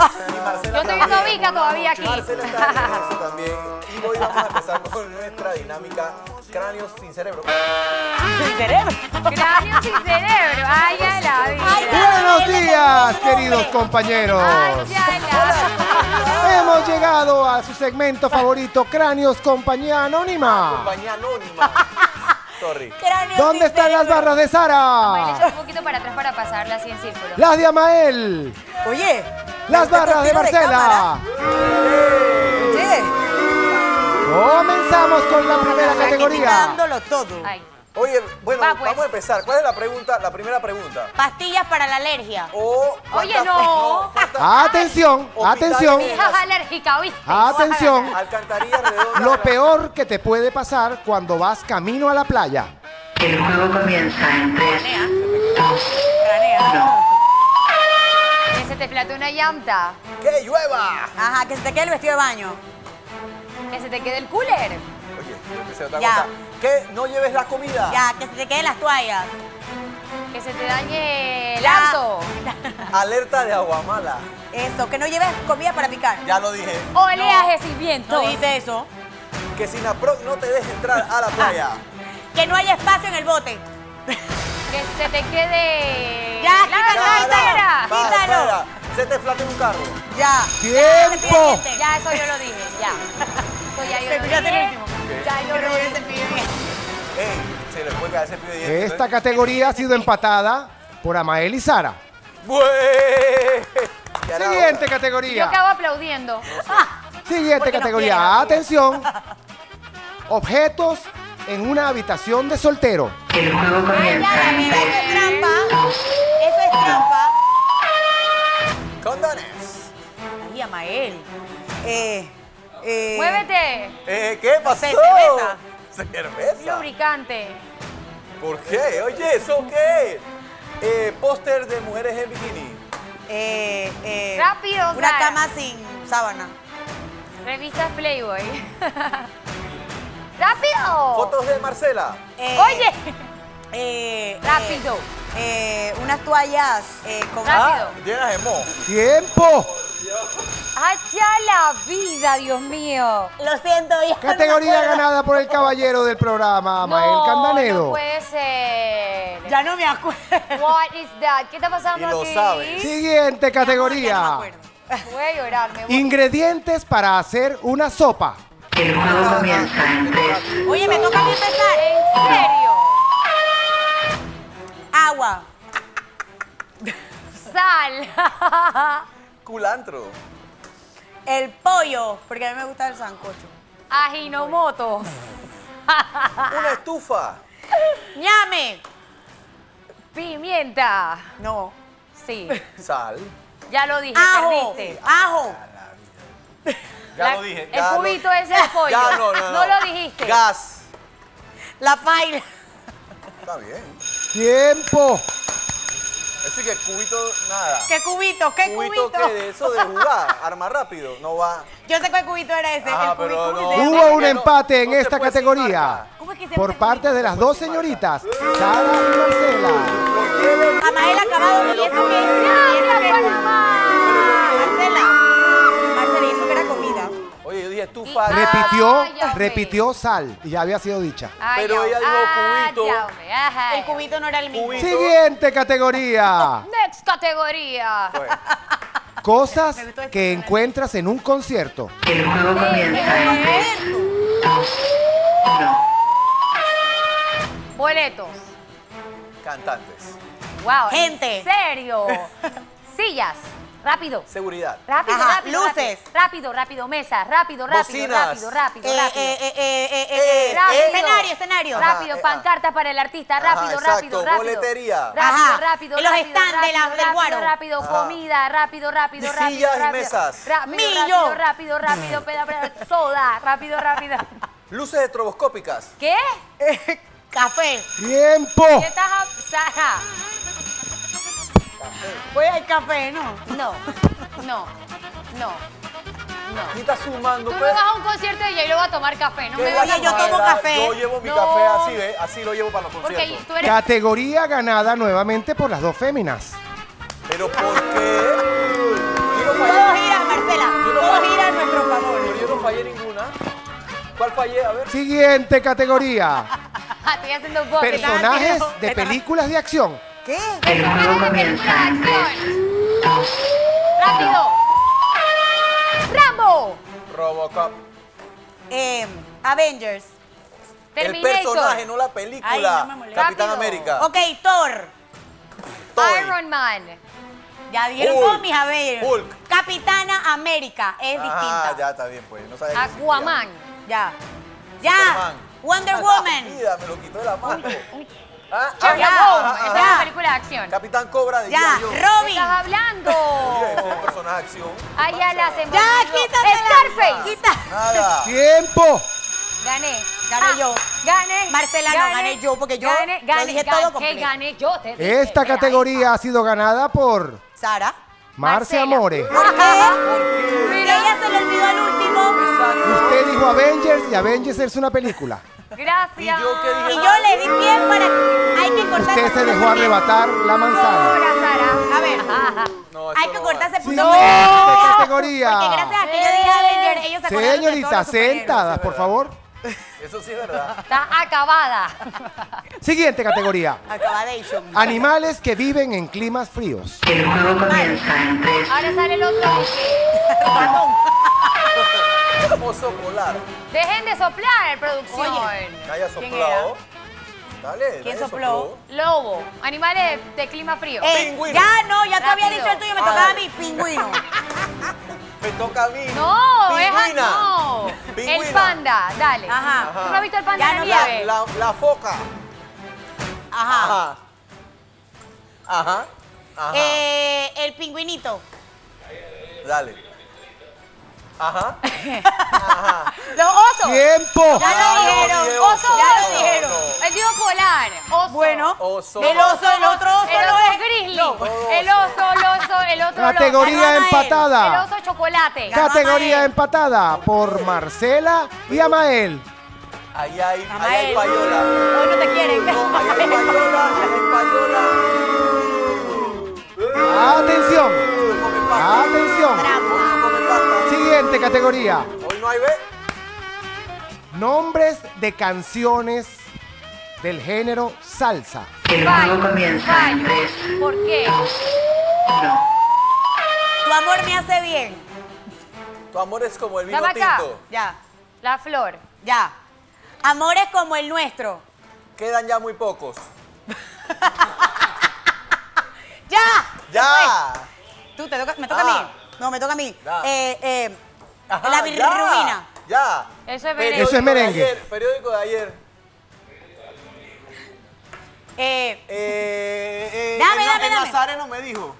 Y Marcela Yo estoy viendo Vika todavía aquí. Marcela está en eso también. Y hoy vamos a empezar con nuestra dinámica Cráneos sin cerebro. ¿Sin cerebro? Cráneo sin cerebro. Ay, ya la vida. Buenos días, queridos compañeros. Ay, ya la vida. Hemos llegado a su segmento favorito, Cráneos Compañía Anónima. Compañía anónima. Sorry. Cráneo ¿Dónde sin están las cerebro. barras de Vale, Sara? echa un poquito para atrás para pasarla así en círculo. Las de Amael. Oye. Las este barras de tiro Marcela. cámara. Oye. Comenzamos con la primera Aquí categoría. dándolo todo. Ay. Oye, bueno, Va, pues. vamos a empezar. ¿Cuál es la pregunta? La primera pregunta. Pastillas para la alergia. Oye, no. Atención, atención, Mi hija es alérgica, ¿oíste? atención. Alcantarilla redonda. Lo peor que te puede pasar cuando vas camino a la playa. El juego comienza en 3, 2, Cranea. Que se te flate una llanta. ¡Que llueva! Ajá, que se te quede el vestido de baño. Que se te quede el cooler. Oye, empecé otra Ya. cosa. Que no lleves la comida. Ya, que se te queden las toallas. Que se te dañe el Ya. auto. Alerta de aguamala. Eso, que no lleves comida para picar. Ya lo dije. Oleajes y vientos. No dijiste eso. Que Sinaproc no te deje entrar a la playa. Que no haya espacio en el bote. Que se te quede Ya, la quítalo, cartera. Va, quítalo. espera. Se te flatea un carro. Ya. ¡Tiempo! Ya, eso yo lo dije, ya. Eso ya yo lo Escuchaste el dije. último. Ya yo lo dije. Ey, se le puede caer ese pie de dientes. Esta categoría ha sido empatada por Amael y Sara. ¡Bue! Ya era Siguiente hora. Yo categoría. acabo aplaudiendo. Siguiente Porque nos categoría. quieren. Atención. Objetos en una habitación de soltero. el juego Ay, comienza ya, en amiga, eso 3, es trampa. 2, Eso es trampa. Condones. Ay, Amael. Muévete. ¿Qué pasó? cerveza. ¿Cerveza? Lubricante. ¿Por qué? Oye, ¿eso qué? Póster de mujeres en bikini. Rápido, Una Sara. cama sin sábana. Revistas Playboy. ¡Rápido! Fotos de Marcela. Oye. Rápido. Unas toallas con... Rápido. Llenas de mo. ¡Tiempo! ¡Hacha la vida, Dios mío! Lo siento, ya. Categoría ganada por el caballero del programa, Amael Candanedo. No puede ser. Ya no me acuerdo. What is that? ¿Qué está pasando Y lo aquí? sabes. Siguiente Ya no categoría. me acuerdo. Voy a llorar, me voy. Ingredientes para hacer una sopa. el juego comienza en 3, Oye, me toca a mí empezar. ¿En serio? Agua. Sal. Culantro. El pollo, porque a mí me gusta el sancocho. Ajinomoto. Una estufa. ¡Ñame! Pimienta. No. Sí. Sal. Ya lo dije, Ajo. perdiste. Ajo. Ya La- lo dije. El ya lo- cubito ese de pollo. Ya, no. No lo dijiste. Gas. La paila. Está bien. ¡Tiempo! Así que cubito, nada. ¿Qué cubito? ¿Qué ¿Cubito cubito? qué? De eso de jugar, arma rápido. No va. Yo sé cuál cubito era ese. Ah, el cubito. pero ¿Cómo no. se llama? Hubo un no, empate en no se esta puede sin categoría marca. ¿Cómo es que se llama por ese parte de las dos señoritas, Sara y Marcela. cubito? Amael acabado. ¿Y eso qué es? ¿Y eso qué es? Marcela. Marcela, ¿y eso qué era comida? Oye, yo dije estufa. Repitió sal y ya había sido dicha. Ay, Pero ya, ella dijo cubito. ya, hombre, ajá. El cubito no era el mismo. Cubito. Siguiente categoría. Next categoría. Bueno, Cosas que encuentras en un concierto. el juego comienza en 3, 2, 1. Boletos. cantantes. Wow. Gente. ¿En serio? Sillas. Rápido. Seguridad. Rápido, Ajá, rápido. luces. Rápido, rápido. Mesa. Rápido, rápido, Bocinas. rápido, rápido, rápido. Rápido. Escenario. Ajá, Rápido, pancartas para el artista, rápido, exacto, rápido, rápido. boletería. Rápido, Ajá, rápido, en los rápido, stands de rápido, del guaro. rápido, Ajá. comida, rápido, rápido, rápido. Sillas y rápido, mesas. Rápido, Millo. rápido, rápido, soda, rápido, rápido. Luces estroboscópicas. ¿Qué? Café. ¡Tiempo! ¿Qué estás Sara? Voy al café, ¿no? No, no, no, no. ¿Quién está sumando? Tú me pues? vas a un concierto y yo voy a tomar café, no ¿Qué me vas vas a Oye, yo tomar? tomo café. Yo llevo mi No. café así, ¿ves? Así lo llevo para los Porque conciertos. tú eres... Categoría ganada nuevamente por las dos féminas. ¿Pero por qué? Quiero Todos fallar. cuál fallé? A ver. Siguiente categoría. Estoy haciendo pop. Personajes de películas de acción. ¿Qué? El juego comienza en 3, 2, ¡Rápido! ¡Rambo! Robocop. Avengers. El Terminator. personaje, no la película. Ay, no me molesta. Capitán Rápido. América. Ok, Thor. Toy. Iron Man. Ya dijeron Hulk. todos mis Avengers. Hulk. Capitana América. Es Ah, distinta. ya está bien, pues. No sabía que Aquaman. Ya. Ya. Superman. Wonder existía. Woman. Vida, me lo quitó de la mano. Ah, Sherlock ya, Holmes. Esa es ya. una película de acción. Capitán Cobra de Ya. G.I. Joe. ¿Qué Robin. estás hablando? Mira, ese es un personaje de acción. Allá la hacemos. Ya, quítatela. Scarface. Quita. Nada. tiempo. Gané. Gané yo. Gané. Marcela, no, gané yo, porque yo lo dije todo ¿Qué completo. gané yo? Te dije. Esta Espera, categoría ha sido ganada por Sara. Marce Marcela. Amore. ¿Por qué? ¿Por qué? Mira, ella se le olvidó al último. Usted dijo Avengers y Avengers es una película. Gracias. ¿Y yo qué dije? Y yo le di pie para. Hay que cortar. Usted se dejó arrebatar la manzana. Ahora, Sara. A ver. No, Hay esto que no cortar va. ese punto. Siguiente categoría. Porque gracias a que yo dije Avengers, ellos se acordaron de todos Señorita, los superhéroes. sentadas, por favor. Eso sí es verdad. Está acabada. Siguiente categoría. Acabadation. Animales que viven en climas fríos. el juego comienza en 3, Ahora sale el otro. Oso polar. Dejen de soplar, producción. Oye. Que haya ¿Quién soplado. Dale. ¿Quién nadie sopló? Lobo. Animales de clima frío. Pingüino. Ya no, ya te había Rápido. dicho el tuyo, me tocaba a mí, pingüino. Me toca a mí. No, Pingüina. no. Pingüina. El panda, dale. Ajá. ¿Tú no has visto el panda Ya en la no nieve? La foca. Ajá. Ajá. Ajá. Ajá. El pingüinito. Dale. Ajá. Ajá. Los osos. ¡Tiempo! Ya lo dijeron. dije Oso, Ya lo oso. dijeron. El dios polar. Oso. Bueno, Oso. el oso, el otro oso El no oso es. grizzly. No. El oso, el otro Categoría Ahí va El empatada. oso chocolate. Categoría Amael. empatada por Marcela y Amael. Ahí hay Amael. payola. Hoy no te quieren. No, ahí hay payola. Ahí hay payola. Atención. Uno come pasta. Atención. Uno come pasta. Siguiente categoría. Hoy no hay B. Nombres de canciones del género salsa. el juego comienza en 3, ¿Por qué? 1. Tu amor me hace bien. Tu amor es como el vino Dame acá. tinto. Ya, La flor. ya. Amores como el nuestro. Quedan ya muy pocos. ¡Ya! ¡Ya! Tú, me toca a mí. No, me toca a mí. Ya. Ajá, La bilirrubina. Ya. Eso es Periódico Eso es merengue. de ayer, periódico de ayer. Dame. El Nazareno me dijo.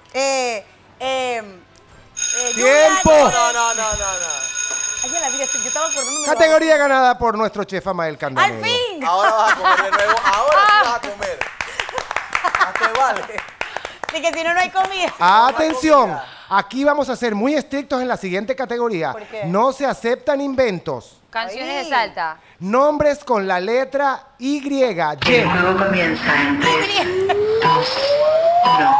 ¡Tiempo! No. Ay, ya la vida, yo estaba acordándome. Categoría ganada por nuestro chef Amael Candanero. ¡Al fin! Ahora vas a comer de nuevo. Ahora sí vas a comer. Te vale. Así que si no, no hay comida. Atención, aquí vamos a ser muy estrictos en la siguiente categoría. ¿Por qué? No se aceptan inventos. Canciones Ay. de Salta. Nombres con la letra Y. El juego comienza en 3, 2, 1.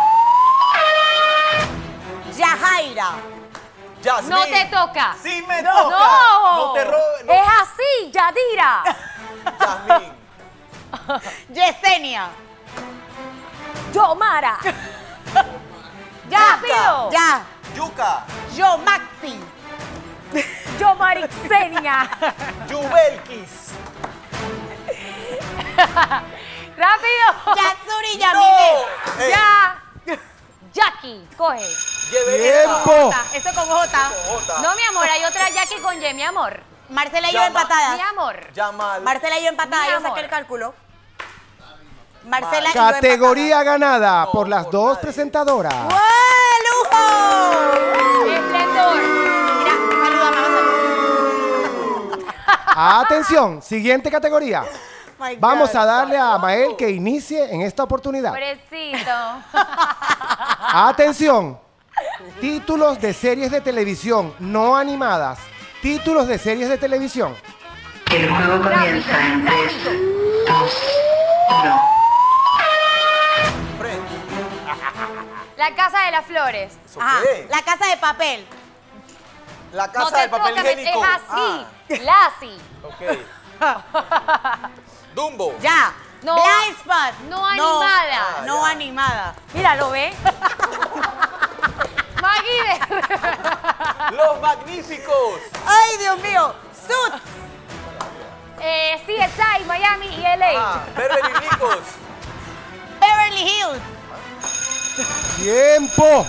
Yajaira. Yasmín. No te toca. Sí me No. toca. No. No te robes. Es así, Yadira. Yasmín. Yesenia. Yomara. Ya. Rápido. Ya. Yuca. Yo, Maxi. Yomarixenia. Yubelkis. Rápido. Yatsuri Yamile. Ey, Ya. Jackie, coge. ¡Tiempo! Eso con J. Jota. No, mi amor, hay otra Jackie con Y, mi amor. Marcela y yo Llama. empatadas. Mi amor. Yamal. Marcela y yo empatadas. Mi Yo amor. saqué el cálculo. Marcela y yo Categoría ganada No, por las por dos nadie. presentadoras. empatadas. ¡Wow! ¡Lujo! Esplendor. Mira, saluda, mamá, saluda. Atención, siguiente categoría. My Vamos God. a darle a Amael que inicie en esta oportunidad. Pobrecito. Atención, títulos de series de televisión no animadas. Títulos de series de televisión. El juego comienza en 3, 2, 1. Fred. La Casa de las Flores. ¿Eso Ajá. qué? La casa de papel. La No casa te del papel toca, higiénico. es así. Lassie. Ok. Dumbo. Ya. No. Blind Spot. No animada. No ya. animada. Mira, ¿lo ve? Maggie. Los Magníficos. Ay, Dios mío. Suits. CSI, Miami y LA. Beverly Hills. Beverly Hills. ¡Tiempo!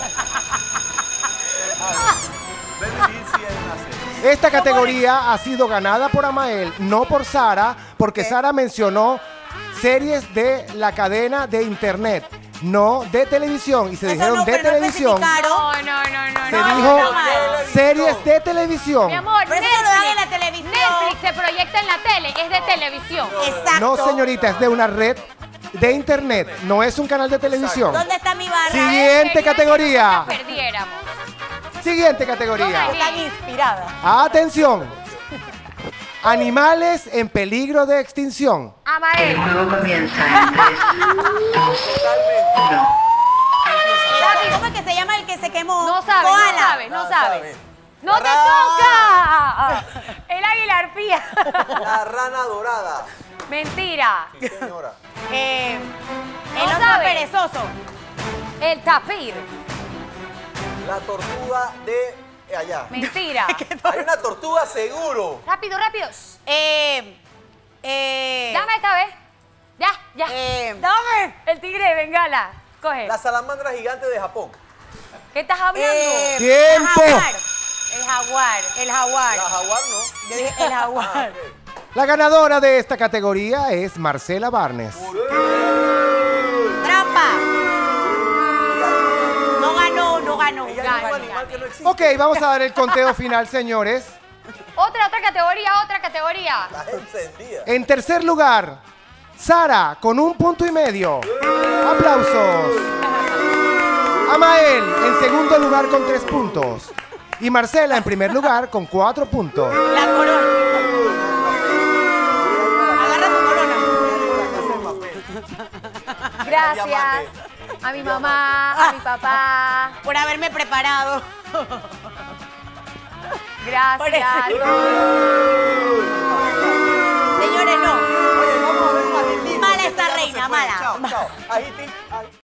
Beverly Hills sí es una serie. Esta categoría ha sido ganada por Amael, no por Sara, porque Sara mencionó series de la cadena de internet, no de televisión. Y se Eso dijeron no, de pero no televisión. especificaron. No. Se No, dijo está mal. series de televisión. Mi amor, Pero eso lo dan en la televisión. Netflix se proyecta en la tele, es de televisión. Exacto. No, señorita, es de una red de internet, no es un canal de televisión. ¿Dónde está mi barra? Siguiente Quería categoría. que nosotras perdiéramos. Siguiente categoría. Están inspiradas. Atención. Animales en peligro de extinción. El Amael. juego comienza en 3, 2, 1. Papi, ¿cómo es que se llama el que se quemó? No sabes, Koala. no sabes, no sabes. ¡No te Rana. toca! El águila arpía. La rana dorada. Mentira. Sí, señora. El No otro sabe. perezoso. El tapir. La tortuga de allá. Mentira. Hay una tortuga seguro. Rápido, rápido. Eh, Dame esta vez. Ya. Dame. El tigre de Bengala. Coge. La salamandra gigante de Japón. ¿Qué estás hablando? ¡Tiempo! El jaguar. El jaguar. La jaguar no. Yo dije el jaguar. Ah, ok. La ganadora de esta categoría es Marcela Barnes. Trampa. No ganó, no ganó. Ella es un animal que no existe. Ok, vamos a dar el conteo final, señores. Otra categoría. Está encendida. En tercer lugar, Sara con 1,5 puntos. Aplausos. Amael en segundo lugar con 3 puntos. Y Marcela en primer lugar con 4 puntos. La corona. Agarra tu corona. Gracias a mi mamá, a mi papá. Por haberme preparado. Gracias. Señores, no. Oye, vamos a ver un agitito. Mala que esta ya no se reina, puede. mala. Chao, chao. Agiti.